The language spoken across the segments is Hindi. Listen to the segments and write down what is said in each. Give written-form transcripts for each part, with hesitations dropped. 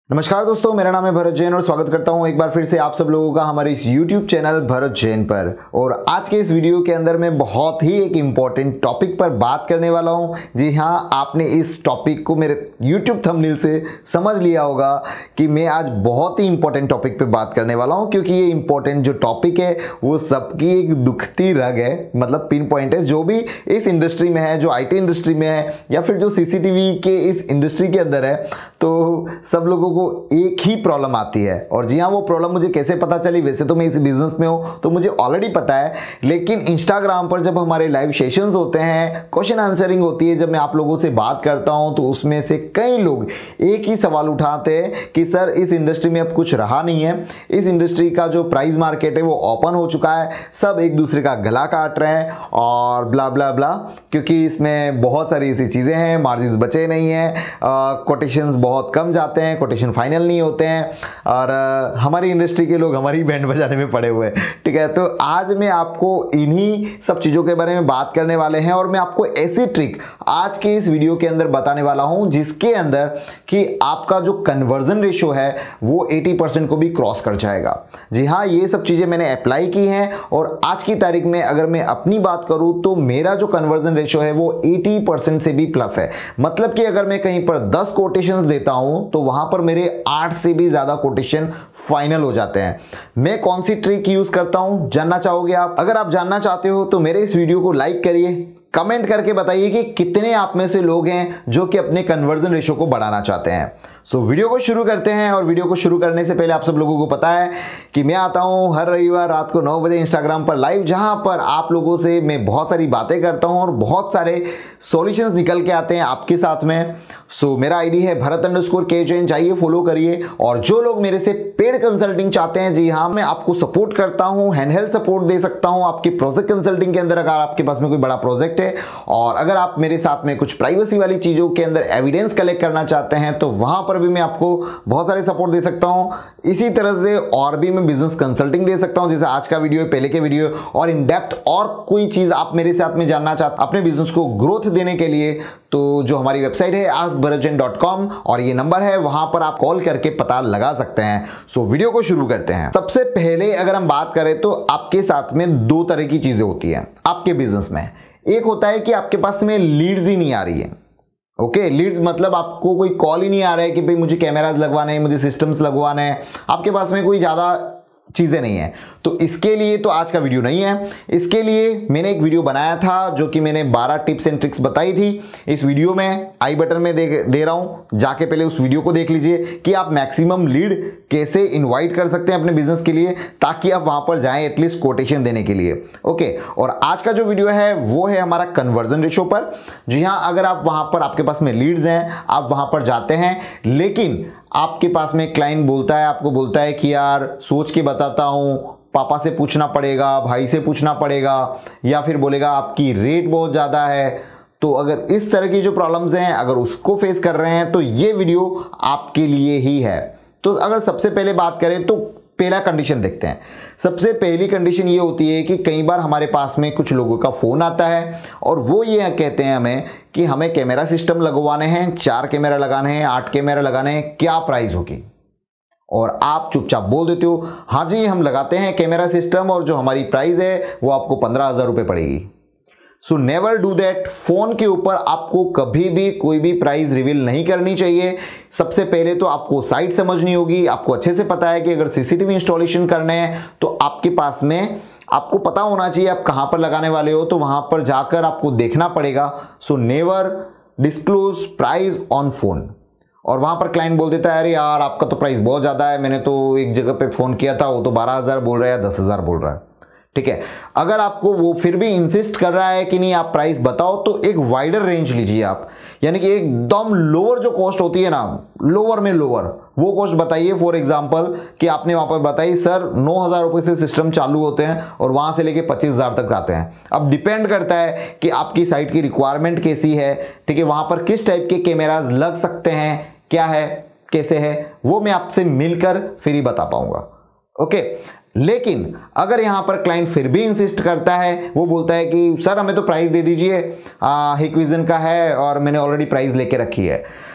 नमस्कार दोस्तों, मेरा नाम है भरत जैन और स्वागत करता हूं एक बार फिर से आप सब लोगों का हमारे इस YouTube चैनल भरत जैन पर। और आज के इस वीडियो के अंदर मैं बहुत ही एक इम्पॉर्टेंट टॉपिक पर बात करने वाला हूं। जी हां, आपने इस टॉपिक को मेरे YouTube थंबनेल से समझ लिया होगा कि मैं आज बहुत ही इंपॉर्टेंट टॉपिक पर बात करने वाला हूँ, क्योंकि ये इंपॉर्टेंट जो टॉपिक है वो सबकी एक दुखती रग है, मतलब पिन पॉइंट है। जो भी इस इंडस्ट्री में है, जो IT इंडस्ट्री में है या फिर जो CCTV के इस इंडस्ट्री के अंदर है, तो सब लोगों को एक ही प्रॉब्लम आती है। और जी हाँ, वो प्रॉब्लम मुझे कैसे पता चली, वैसे तो मैं इस बिजनेस में हूँ तो मुझे ऑलरेडी पता है, लेकिन इंस्टाग्राम पर जब हमारे लाइव सेशंस होते हैं, क्वेश्चन आंसरिंग होती है, जब मैं आप लोगों से बात करता हूँ तो उसमें से कई लोग एक ही सवाल उठाते हैं कि सर इस इंडस्ट्री में अब कुछ रहा नहीं है, इस इंडस्ट्री का जो प्राइस मार्केट है वो ओपन हो चुका है, सब एक दूसरे का गला काट रहे हैं और ब्ला ब्ला ब्ला, क्योंकि इसमें बहुत सारी ऐसी चीज़ें हैं, मार्जिन बचे नहीं हैं, कोटेशंस बहुत कम जाते हैं, कोटेशन फाइनल नहीं होते हैं और हमारी इंडस्ट्री के लोग हमारी बैंड बजाने में पड़े हुए हैं। ठीक है, तो आज मैं आपको इन्हीं सब चीज़ों के बारे में बात करने वाले हैं और मैं आपको ऐसी ट्रिक आज के इस वीडियो के अंदर बताने वाला हूं जिसके अंदर कि आपका जो कन्वर्जन रेशो है वो 80% को भी क्रॉस कर जाएगा। जी हाँ, ये सब चीज़ें मैंने अप्लाई की हैं और आज की तारीख में अगर मैं अपनी बात करूं तो मेरा जो कन्वर्जन रेशो है वो 80% से भी प्लस है। मतलब कि अगर मैं कहीं पर 10 कोटेशंस देता हूं तो वहां पर मेरे 8 से भी ज्यादा कोटेशन फाइनल हो जाते हैं। मैं कौन सी ट्रिक यूज करता हूं, जानना चाहोगे आप? अगर आप जानना चाहते हो तो मेरे इस वीडियो को लाइक करिए, कमेंट करके बताइए कि कितने आप में से लोग हैं जो कि अपने कन्वर्जन रेशो को बढ़ाना चाहते हैं। सो वीडियो को शुरू करते हैं। और वीडियो को शुरू करने से पहले आप सब लोगों को पता है कि मैं आता हूं हर रविवार रात को 9 बजे इंस्टाग्राम पर लाइव, जहां पर आप लोगों से मैं बहुत सारी बातें करता हूं और बहुत सारे सॉल्यूशंस निकल के आते हैं आपके साथ में। सो मेरा आईडी है भरत_के जैन, जाइए फॉलो करिए। और जो लोग मेरे से पेड कंसल्टिंग चाहते हैं, जी हाँ, मैं आपको सपोर्ट करता हूं, हैंडहेल्ड सपोर्ट दे सकता हूं आपकी प्रोजेक्ट कंसल्टिंग के अंदर। अगर आपके पास में कोई बड़ा प्रोजेक्ट है और अगर आप मेरे साथ में कुछ प्राइवेसी वाली चीजों के अंदर एविडेंस कलेक्ट करना चाहते हैं तो वहां पर भी मैं आपको बहुत सारे सपोर्ट दे सकता हूं। इसी तरह से और भी मैं बिजनेस कंसल्टिंग दे सकता हूं, जैसे आज का वीडियो है, पहले के वीडियो, और इन डेप्थ और कोई चीज आप मेरे साथ में जानना चाहते अपने बिजनेस को ग्रोथ देने के लिए, तो जो हमारी वेबसाइट है askbharatjain.com और ये नंबर है, वहां पर आप कॉल करके पता लगा सकते हैं। सो वीडियो को शुरू करते हैं। सबसे पहले अगर हम बात करें तो आपके साथ में दो तरह की चीजें होती हैं आपके बिजनेस में। एक होता है कि आपके पास में लीड्स ही नहीं आ रही है। ओके, लीड्स मतलब आपको कोई कॉल ही नहीं आ रहा है कि भाई मुझे कैमराज लगवाने हैं, मुझे सिस्टम्स लगवाने हैं, आपके पास में कोई ज्यादा चीजें नहीं है। तो इसके लिए तो आज का वीडियो नहीं है। इसके लिए मैंने एक वीडियो बनाया था जो कि मैंने 12 टिप्स एंड ट्रिक्स बताई थी। इस वीडियो में आई बटन में दे रहा हूं, जाके पहले उस वीडियो को देख लीजिए कि आप मैक्सिमम लीड कैसे इनवाइट कर सकते हैं अपने बिजनेस के लिए, ताकि आप वहां पर जाएं एटलीस्ट कोटेशन देने के लिए। ओके, और आज का जो वीडियो है वो है हमारा कन्वर्जन रेशो पर। जी हाँ, अगर आप वहां पर, आपके पास में लीड्स हैं, आप वहां पर जाते हैं, लेकिन आपके पास में क्लाइंट बोलता है, आपको बोलता है कि यार सोच के बताता हूं, पापा से पूछना पड़ेगा, भाई से पूछना पड़ेगा, या फिर बोलेगा आपकी रेट बहुत ज़्यादा है। तो अगर इस तरह की जो प्रॉब्लम्स हैं, अगर उसको फेस कर रहे हैं तो ये वीडियो आपके लिए ही है। तो अगर सबसे पहले बात करें तो पहला कंडीशन देखते हैं। सबसे पहली कंडीशन ये होती है कि कई बार हमारे पास में कुछ लोगों का फ़ोन आता है और वो ये कहते हैं हमें कि हमें कैमरा सिस्टम लगवाने हैं, 4 कैमरा लगाने हैं, 8 कैमरा लगाने हैं, क्या प्राइस होगी? और आप चुपचाप बोल देते हो हाँ जी हम लगाते हैं कैमरा सिस्टम और जो हमारी प्राइस है वो आपको 15,000 रुपये पड़ेगी। So never do that. Phone के ऊपर आपको कभी भी कोई भी प्राइस रिवील नहीं करनी चाहिए। सबसे पहले तो आपको साइट समझनी होगी। आपको अच्छे से पता है कि अगर CCTV इंस्टॉलेशन करने हैं तो आपके पास में आपको पता होना चाहिए आप कहां पर लगाने वाले हो, तो वहां पर जाकर आपको देखना पड़ेगा। So never disclose price on phone. और वहां पर क्लाइंट बोल देता है अरे यार आपका तो प्राइस बहुत ज्यादा है, मैंने तो एक जगह पे फोन किया था वो तो 12,000 बोल रहा है या 10,000 बोल रहा है। ठीक है, अगर आपको वो फिर भी इंसिस्ट कर रहा है कि नहीं आप प्राइस बताओ, तो एक वाइडर रेंज लीजिए आप, यानी कि एकदम लोअर जो कॉस्ट होती है ना, लोअर में लोअर वो कॉस्ट बताइए। फॉर एग्जांपल कि आपने वहां पर बताई सर 9,000 रुपए से सिस्टम चालू होते हैं और वहां से लेके 25,000 तक आते हैं। अब डिपेंड करता है कि आपकी साइट की रिक्वायरमेंट कैसी है, ठीक है, वहां पर किस टाइप के कैमराज लग सकते हैं, क्या है, कैसे है, वो मैं आपसे मिलकर फिर ही बता पाऊंगा। ओके, लेकिन अगर यहां पर क्लाइंट फिर भी इंसिस्ट करता है, वो बोलता है कि सर हमें तो प्राइस दे दीजिए, हिकविजन का है और मैंने ऑलरेडी प्राइस लेके रखी है,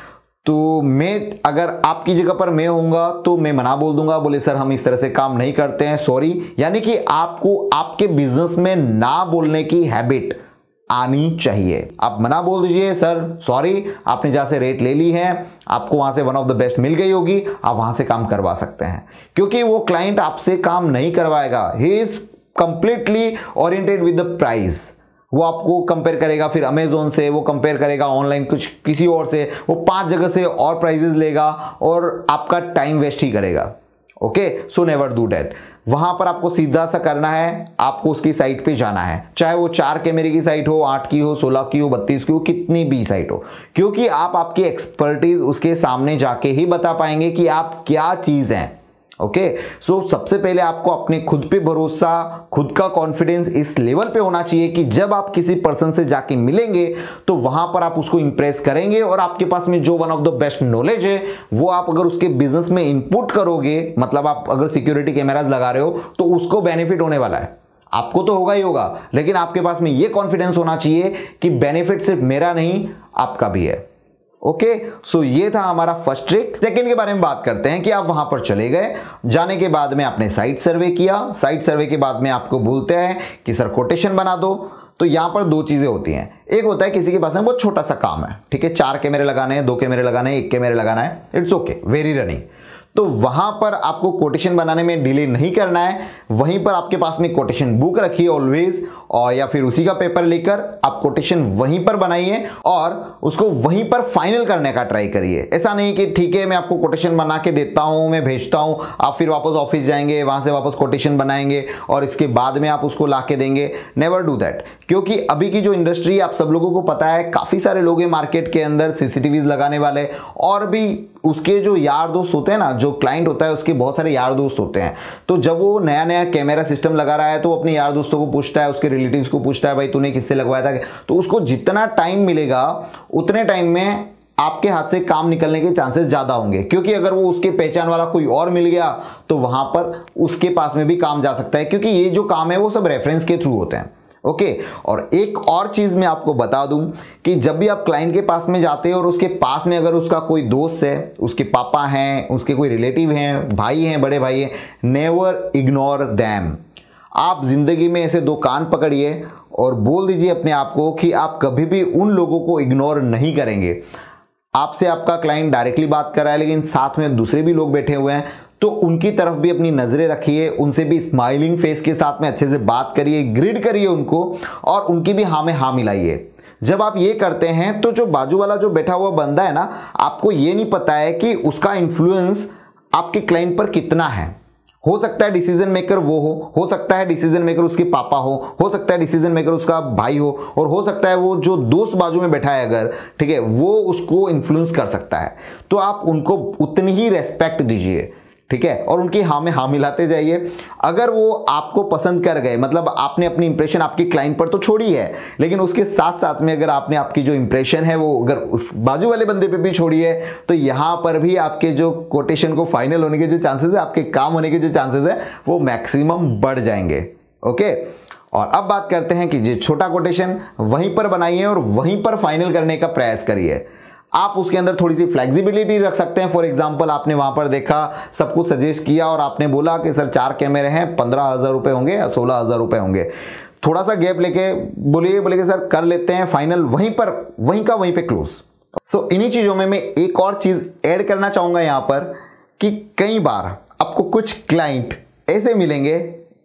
तो मैं अगर आपकी जगह पर मैं होऊंगा तो मैं मना बोल दूंगा, बोले सर हम इस तरह से काम नहीं करते हैं, सॉरी। यानी कि आपको आपके बिजनेस में ना बोलने की हैबिट आनी चाहिए। आप मना बोल दीजिए, सर सॉरी, आपने जहां से रेट ले ली है, आपको वहां से वन ऑफ द बेस्ट मिल गई होगी, आप वहां से काम करवा सकते हैं। क्योंकि वो क्लाइंट आपसे काम नहीं करवाएगा, he is completely oriented with the price. वो आपको कंपेयर करेगा, फिर अमेजोन से वो कंपेयर करेगा, ऑनलाइन कुछ किसी और से, वो 5 जगह से और प्राइजेस लेगा और आपका टाइम वेस्ट ही करेगा। Okay, so never do that. वहां पर आपको सीधा सा करना है, आपको उसकी साइट पे जाना है, चाहे वो 4 कैमरे की साइट हो, 8 की हो, 16 की हो, 32 की हो, कितनी भी साइट हो, क्योंकि आप आपकी एक्सपर्टीज उसके सामने जाके ही बता पाएंगे कि आप क्या चीज हैं। ओके, सो सबसे पहले आपको अपने खुद पे भरोसा, खुद का कॉन्फिडेंस इस लेवल पे होना चाहिए कि जब आप किसी पर्सन से जाके मिलेंगे तो वहां पर आप उसको इंप्रेस करेंगे और आपके पास में जो one of the best knowledge है वो आप अगर उसके बिजनेस में इनपुट करोगे, मतलब आप अगर सिक्योरिटी कैमराज लगा रहे हो तो उसको बेनिफिट होने वाला है, आपको तो होगा ही होगा, लेकिन आपके पास में ये कॉन्फिडेंस होना चाहिए कि बेनिफिट सिर्फ मेरा नहीं आपका भी है। ओके, सो ये था हमारा फर्स्ट ट्रिक। सेकंड के बारे में बात करते हैं कि आप वहां पर चले गए, जाने के बाद में आपने साइट सर्वे किया, साइट सर्वे के बाद में आपको बोलते हैं कि सर कोटेशन बना दो। तो यहां पर 2 चीजें होती हैं, एक होता है किसी के पास में बहुत छोटा सा काम है, ठीक है, 4 कैमरे लगाने हैं, 2 कैमरे लगाने हैं, 1 कैमरे लगाना है, इट्स ओके, वेरी रनिंग। तो वहां पर आपको कोटेशन बनाने में डिले नहीं करना है, वहीं पर आपके पास में कोटेशन बुक रखिए ऑलवेज, और या फिर उसी का पेपर लेकर आप कोटेशन वहीं पर बनाइए और उसको वहीं पर फाइनल करने का ट्राई करिए। ऐसा नहीं कि ठीक है मैं आपको कोटेशन बना के देता हूं, मैं भेजता हूं, आप फिर वापस ऑफिस जाएंगे, वहां से वापस कोटेशन बनाएंगे और इसके बाद में आप उसको ला के देंगे। नेवर डू दैट, क्योंकि अभी की जो इंडस्ट्री आप सब लोगों को पता है, काफी सारे लोग हैं मार्केट के अंदर सीसीटीवीज लगाने वाले, और भी उसके जो यार दोस्त होते हैं ना, जो क्लाइंट होता है उसके बहुत सारे यार दोस्त होते हैं। तो जब वो नया नया कैमरा सिस्टम लगा रहा है तो वो अपने यार दोस्तों को पूछता है, उसके रिलेटिव्स को पूछता है, भाई तूने किससे लगवाया था, तो उसको जितना टाइम मिलेगा उतने टाइम में आपके हाथ से काम निकलने के चांसेस ज्यादा होंगे। क्योंकि अगर वो उसके पहचान वाला कोई और मिल गया तो वहां पर उसके पास में भी काम जा सकता है, क्योंकि ये जो काम है वो सब रेफरेंस के थ्रू होते हैं। ओके, और एक और चीज मैं आपको बता दूं कि जब भी आप क्लाइंट के पास में जाते हैं और उसके पास में अगर उसका कोई दोस्त है, उसके पापा हैं, उसके कोई रिलेटिव हैं, भाई हैं, बड़े भाई हैं, नेवर इग्नोर देम। आप जिंदगी में ऐसे 2 कान पकड़िए और बोल दीजिए अपने आप को कि आप कभी भी उन लोगों को इग्नोर नहीं करेंगे। आपसे आपका क्लाइंट डायरेक्टली बात कर रहा है लेकिन साथ में दूसरे भी लोग बैठे हुए हैं, तो उनकी तरफ भी अपनी नजरें रखिए, उनसे भी स्माइलिंग फेस के साथ में अच्छे से बात करिए, ग्रीट करिए उनको और उनकी भी हाँ में हाँ मिलाइए। जब आप ये करते हैं तो जो बाजू वाला जो बैठा हुआ बंदा है ना, आपको ये नहीं पता है कि उसका इन्फ्लुएंस आपके क्लाइंट पर कितना है। हो सकता है डिसीजन मेकर वो हो सकता है डिसीजन मेकर उसके पापा हो सकता है डिसीजन मेकर उसका भाई हो, और हो सकता है वो जो दोस्त बाजू में बैठा है अगर, ठीक है, वो उसको इन्फ्लुएंस कर सकता है। तो आप उनको उतनी ही रेस्पेक्ट दीजिए, ठीक है, और उनकी हाँ में हाँ मिलाते जाइए। अगर वो आपको पसंद कर गए, मतलब आपने अपनी इंप्रेशन आपके क्लाइंट पर तो छोड़ी है, लेकिन उसके साथ साथ में अगर आपने आपकी जो इंप्रेशन है वो अगर उस बाजू वाले बंदे पे भी छोड़ी है, तो यहां पर भी आपके जो कोटेशन को फाइनल होने के जो चांसेस है, आपके काम होने के जो चांसेस है, वो मैक्सिमम बढ़ जाएंगे। ओके, और अब बात करते हैं कि जो छोटा कोटेशन वहीं पर बनाइए और वहीं पर फाइनल करने का प्रयास करिए। आप उसके अंदर थोड़ी सी फ्लेक्सिबिलिटी रख सकते हैं। फॉर एग्जांपल, आपने वहां पर देखा, सब कुछ सजेस्ट किया और आपने बोला कि सर 4 कैमरे हैं, 15,000 रुपए होंगे या 16,000 रुपए होंगे। थोड़ा सा गैप लेके बोलिए कि सर कर लेते हैं फाइनल, वहीं पर वहीं पे क्लोज। सो इन्हीं चीजों में मैं एक और चीज ऐड करना चाहूंगा यहां पर कि कई बार आपको कुछ क्लाइंट ऐसे मिलेंगे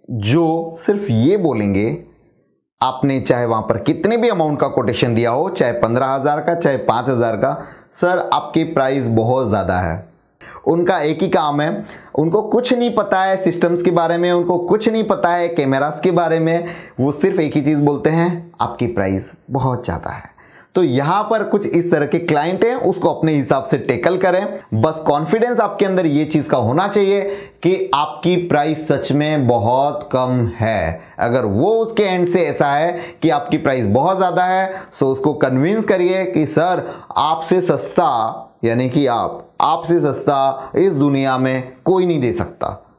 जो सिर्फ ये बोलेंगे, आपने चाहे वहां पर कितने भी अमाउंट का कोटेशन दिया हो, चाहे 15,000 का, चाहे 5,000 का, सर आपकी प्राइस बहुत ज्यादा है। उनका एक ही काम है, उनको कुछ नहीं पता है सिस्टम्स के बारे में, उनको कुछ नहीं पता है कैमरास के बारे में, वो सिर्फ एक ही चीज बोलते हैं, आपकी प्राइस बहुत ज्यादा है। तो यहां पर कुछ इस तरह के क्लाइंट हैं, उसको अपने हिसाब से टेकल करें। बस कॉन्फिडेंस आपके अंदर ये चीज का होना चाहिए कि आपकी प्राइस सच में बहुत कम है। अगर वो उसके एंड से ऐसा है कि आपकी प्राइस बहुत ज्यादा है, सो उसको कन्विंस करिए कि सर आपसे सस्ता, यानी कि आपसे सस्ता इस दुनिया में कोई नहीं दे सकता।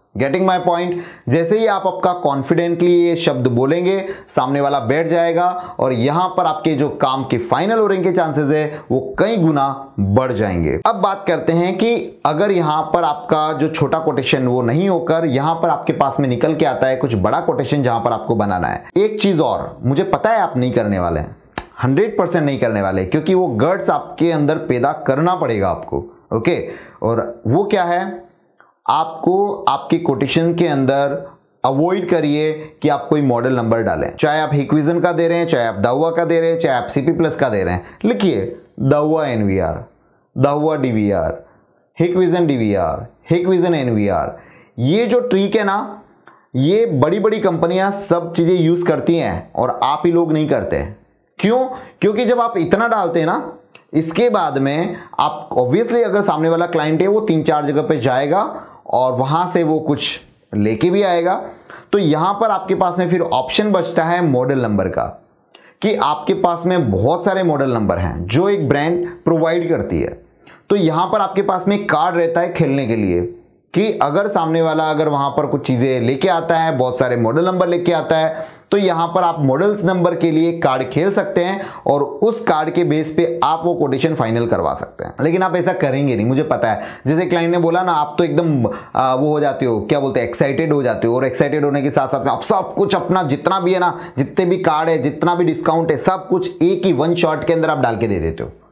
Getting my point. जैसे ही आप आपका कॉन्फिडेंटली ये शब्द बोलेंगे, सामने वाला बैठ जाएगा और यहां पर आपके जो काम के फाइनल होने के चांसेस है वो कई गुना बढ़ जाएंगे। अब बात करते हैं कि अगर यहां पर आपका जो छोटा कोटेशन वो नहीं होकर यहां पर आपके पास में निकल के आता है कुछ बड़ा कोटेशन जहां पर आपको बनाना है। एक चीज और मुझे पता है आप नहीं करने वाले हैं, 100% नहीं करने वाले, क्योंकि वो गट्स आपके अंदर पैदा करना पड़ेगा आपको। ओके, और वो क्या है, आपको आपके कोटेशन के अंदर अवॉइड करिए कि आप कोई मॉडल नंबर डालें, चाहे आप हिक्विजन का दे रहे हैं, चाहे आप दाहुआ का दे रहे हैं, चाहे आप सीपी प्लस का दे रहे हैं। लिखिए Dahua NVR, Dahua DVR, Hikvision DVR, Hikvision NVR. ये जो ट्रिक है ना, ये बड़ी बड़ी कंपनियां सब चीजें यूज करती हैं और आप ही लोग नहीं करते। क्यों? क्योंकि जब आप इतना डालते हैं ना, इसके बाद में आप ऑब्वियसली अगर सामने वाला क्लाइंट है वो 3-4 जगह पे जाएगा और वहां से वो कुछ लेके भी आएगा। तो यहां पर आपके पास में फिर ऑप्शन बचता है मॉडल नंबर का, कि आपके पास में बहुत सारे मॉडल नंबर हैं जो एक ब्रांड प्रोवाइड करती है। तो यहां पर आपके पास में कार्ड रहता है खेलने के लिए, कि अगर सामने वाला अगर वहां पर कुछ चीजें लेके आता है, बहुत सारे मॉडल नंबर लेके आता है, तो यहां पर आप मॉडल नंबर के लिए कार्ड खेल सकते हैं और उस कार्ड के बेस पे आप वो कोटेशन फाइनल करवा सकते हैं। लेकिन आप ऐसा करेंगे नहीं, मुझे पता है। जैसे क्लाइंट ने बोला ना, आप तो एकदम वो हो जाते हो, क्या बोलते हैं, एक्साइटेड हो जाते हो, और एक्साइटेड होने के साथ साथ में आप सब कुछ अपना जितना भी है ना, जितने भी कार्ड है, जितना भी डिस्काउंट है, सब कुछ एक ही वन शॉट के अंदर आप डाल के दे देते हो।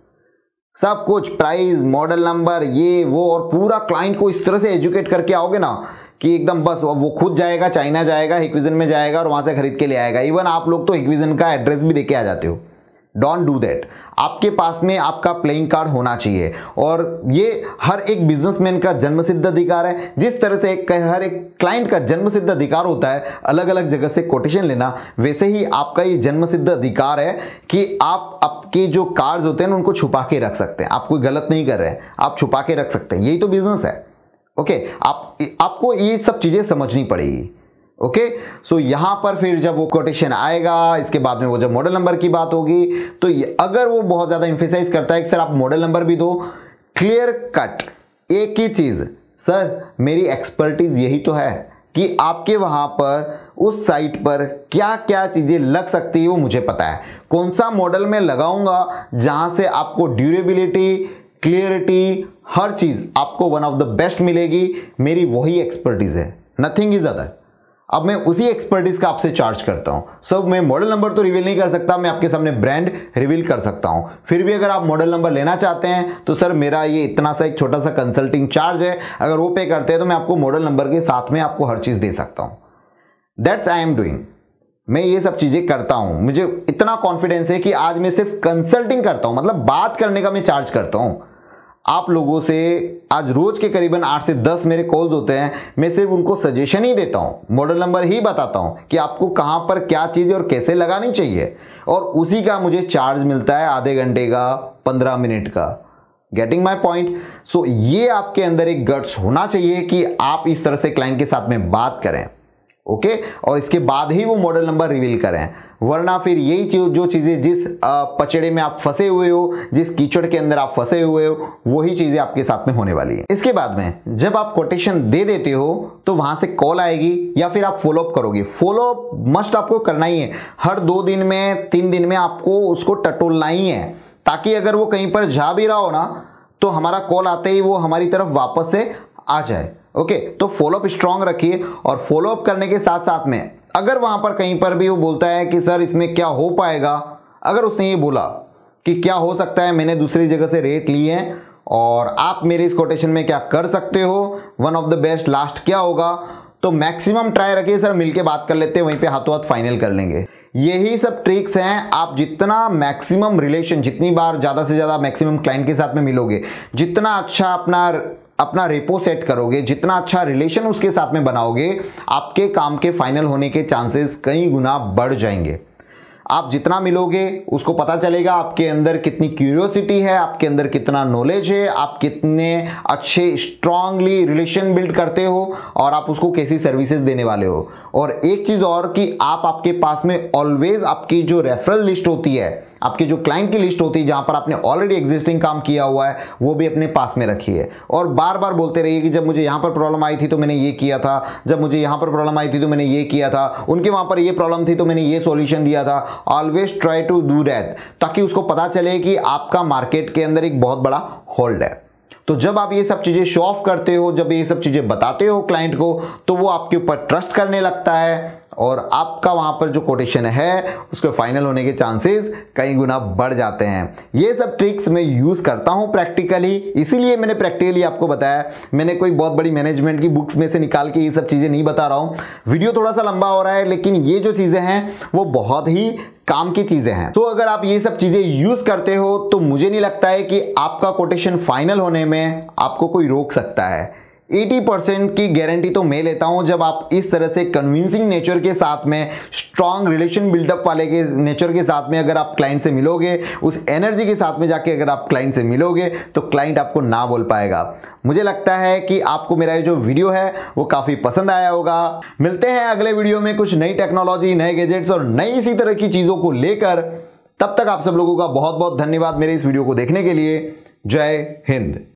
सब कुछ प्राइस, मॉडल नंबर, ये वो, और पूरा क्लाइंट को इस तरह से एजुकेट करके आओगे ना कि एकदम बस वो खुद जाएगा, चाइना जाएगा, हिक्विजन में जाएगा और वहां से खरीद के ले आएगा। इवन आप लोग तो हिक्विजन का एड्रेस भी देके आ जाते हो। Don't do that. आपके पास में आपका प्लेइंग कार्ड होना चाहिए, और ये हर एक बिजनेसमैन का जन्मसिद्ध अधिकार है। जिस तरह से हर एक क्लाइंट का जन्मसिद्ध अधिकार होता है अलग अलग जगह से कोटेशन लेना, वैसे ही आपका ये जन्मसिद्ध अधिकार है कि आप आपके जो कार्ड्स होते हैं उनको छुपा के रख सकते हैं। आप कोई गलत नहीं कर रहे हैं, आप छुपा के रख सकते हैं। यही तो बिजनेस है। ओके, आपको ये सब चीजें समझनी पड़ेगी। ओके, सो यहां पर फिर जब वो कोटेशन आएगा, इसके बाद में वो जब मॉडल नंबर की बात होगी, तो अगर वो बहुत ज्यादा एम्फेसाइज करता है कि सर आप मॉडल नंबर भी दो, क्लियर कट एक ही चीज, सर मेरी एक्सपर्टीज यही तो है कि आपके वहां पर उस साइट पर क्या क्या चीजें लग सकती है वो मुझे पता है। कौन सा मॉडल मैं लगाऊंगा जहां से आपको ड्यूरेबिलिटी, क्लियरिटी, हर चीज आपको वन ऑफ द बेस्ट मिलेगी, मेरी वही एक्सपर्टीज है, नथिंग इज अदर। अब मैं उसी एक्सपर्टीज का आपसे चार्ज करता हूं। सब मैं मॉडल नंबर तो रिवील नहीं कर सकता, मैं आपके सामने ब्रांड रिवील कर सकता हूं। फिर भी अगर आप मॉडल नंबर लेना चाहते हैं तो सर मेरा ये इतना सा एक छोटा सा कंसल्टिंग चार्ज है, अगर वो पे करते हैं तो मैं आपको मॉडल नंबर के साथ में आपको हर चीज दे सकता हूं। That's I am doing. मैं ये सब चीजें करता हूं, मुझे इतना कॉन्फिडेंस है कि आज मैं सिर्फ कंसल्टिंग करता हूं, मतलब बात करने का मैं चार्ज करता हूं। आप लोगों से आज रोज के करीबन 8 से 10 मेरे कॉल्स होते हैं, मैं सिर्फ उनको सजेशन ही देता हूं, मॉडल नंबर ही बताता हूं कि आपको कहां पर क्या चीजें और कैसे लगानी चाहिए, और उसी का मुझे चार्ज मिलता है आधे घंटे का, 15 मिनट का। Getting my point? सो ये आपके अंदर एक गट्स होना चाहिए कि आप इस तरह से क्लाइंट के साथ में बात करें। ओके, और इसके बाद ही वो मॉडल नंबर रिवील करें, वरना फिर यही जो चीजें जिस पचड़े में आप फंसे हुए हो, जिस कीचड़ के अंदर आप फंसे हुए हो, वही चीजें आपके साथ में होने वाली है। इसके बाद में जब आप कोटेशन दे देते हो तो वहां से कॉल आएगी या फिर आप फॉलोअप करोगे। फॉलोअप मस्ट आपको करना ही है, हर 2 दिन में 3 दिन में आपको उसको टटोलना ही है, ताकि अगर वो कहीं पर जा भी रहा हो ना तो हमारा कॉल आते ही वो हमारी तरफ वापस से आ जाए। ओके, तो फॉलोअप स्ट्रांग रखिए, और फॉलोअप करने के साथ साथ में अगर वहां पर कहीं पर भी वो बोलता है कि सर इसमें क्या हो पाएगा, अगर उसने ये बोला कि क्या हो सकता है, मैंने दूसरी जगह से रेट लिए हैं और आप मेरे इस कोटेशन में क्या कर सकते हो, one of the best last क्या होगा, तो मैक्सिमम ट्राई रखिए सर, मिलके बात कर लेते हैं, वहीं पे हाथों हाथ फाइनल कर लेंगे। यही सब ट्रिक्स हैं। आप जितना मैक्सिमम रिलेशन, जितनी बार ज्यादा से ज्यादा मैक्सिमम क्लाइंट के साथ में मिलोगे, जितना अच्छा अपना रेपो सेट करोगे, जितना अच्छा रिलेशन उसके साथ में बनाओगे, आपके काम के फाइनल होने के चांसेस कई गुना बढ़ जाएंगे। आप जितना मिलोगे उसको पता चलेगा आपके अंदर कितनी क्यूरियोसिटी है, आपके अंदर कितना नॉलेज है, आप कितने अच्छे स्ट्रांगली रिलेशन बिल्ड करते हो और आप उसको कैसी सर्विसेज देने वाले हो। और एक चीज और कि आप आपके पास में ऑलवेज आपकी जो रेफरल लिस्ट होती है आपके जो क्लाइंट की लिस्ट होती है जहां पर आपने ऑलरेडी एग्जिस्टिंग काम किया हुआ है वो भी अपने पास में रखिए और बार बार बोलते रहिए कि जब मुझे यहां पर प्रॉब्लम आई थी तो मैंने ये किया था, जब मुझे यहां पर प्रॉब्लम आई थी तो मैंने ये किया था, उनके वहां पर ये प्रॉब्लम थी तो मैंने ये सॉल्यूशन दिया था। Always try to do that, ताकि उसको पता चले कि आपका मार्केट के अंदर एक बहुत बड़ा होल्ड है। तो जब आप ये सब चीजें शो ऑफ करते हो, जब ये सब चीजें बताते हो क्लाइंट को, तो वो आपके ऊपर ट्रस्ट करने लगता है और आपका वहां पर जो कोटेशन है उसके फाइनल होने के चांसेस कई गुना बढ़ जाते हैं। ये सब ट्रिक्स मैं यूज करता हूं प्रैक्टिकली, इसीलिए मैंने प्रैक्टिकली आपको बताया। मैंने कोई बहुत बड़ी मैनेजमेंट की बुक्स में से निकाल के ये सब चीजें नहीं बता रहा हूं। वीडियो थोड़ा सा लंबा हो रहा है, लेकिन ये जो चीजें हैं वो बहुत ही काम की चीजें हैं। तो अगर आप ये सब चीजें यूज करते हो तो मुझे नहीं लगता है कि आपका कोटेशन फाइनल होने में आपको कोई रोक सकता है। 80% की गारंटी तो मैं लेता हूं जब आप इस तरह से कन्विंसिंग नेचर के साथ में, स्ट्रांग रिलेशन बिल्डअप वाले के नेचर के साथ में अगर आप क्लाइंट से मिलोगे, उस एनर्जी के साथ में जाके अगर आप क्लाइंट से मिलोगे तो क्लाइंट आपको ना बोल पाएगा। मुझे लगता है कि आपको मेरा ये जो वीडियो है वो काफी पसंद आया होगा। मिलते हैं अगले वीडियो में कुछ नई टेक्नोलॉजी, नए गैजेट्स और नई इसी तरह की चीजों को लेकर। तब तक आप सब लोगों का बहुत बहुत धन्यवाद मेरे इस वीडियो को देखने के लिए। जय हिंद।